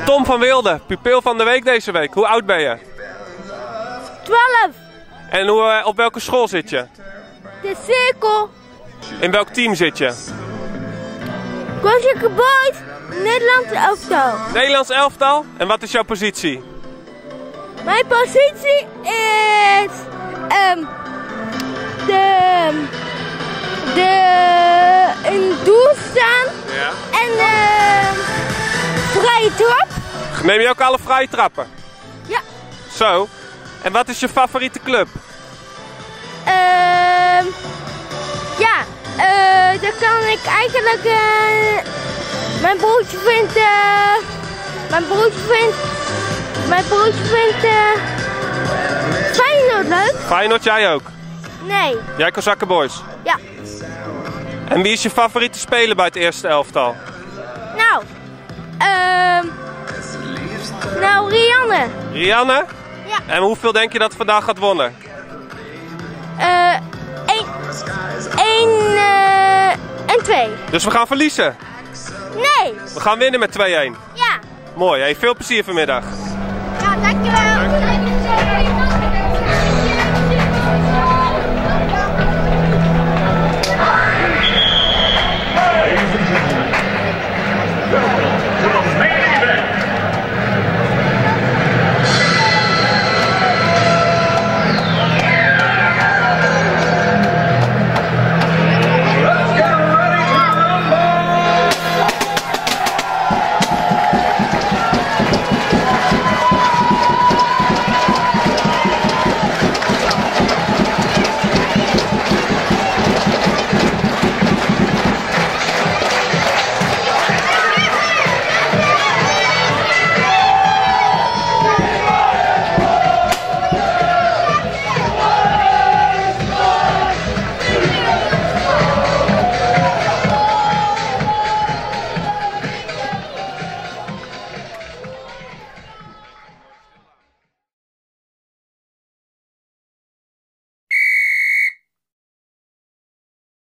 Tom van Wilde, pupil van de week deze week. Hoe oud ben je? 12. En op welke school zit je? De cirkel. In welk team zit je? Koninklijke Boys, Nederlands elftal. Nederlands elftal? En wat is jouw positie? Mijn positie is in doel staan en vrije trap. Neem je ook alle vrije trappen? Ja. Zo. En wat is je favoriete club? Dan kan ik eigenlijk mijn broertje vindt Feyenoord leuk. Feyenoord, jij ook? Nee. Jij Kozakken Boys? Ja. En wie is je favoriete speler bij het eerste elftal? Nou, Rianne. Rianne? Ja. En hoeveel denk je dat vandaag gaat wonnen? 1 en 2. Dus we gaan verliezen? Nee. We gaan winnen met 2-1? Ja. Mooi, hey, veel plezier vanmiddag. Ja, dankjewel.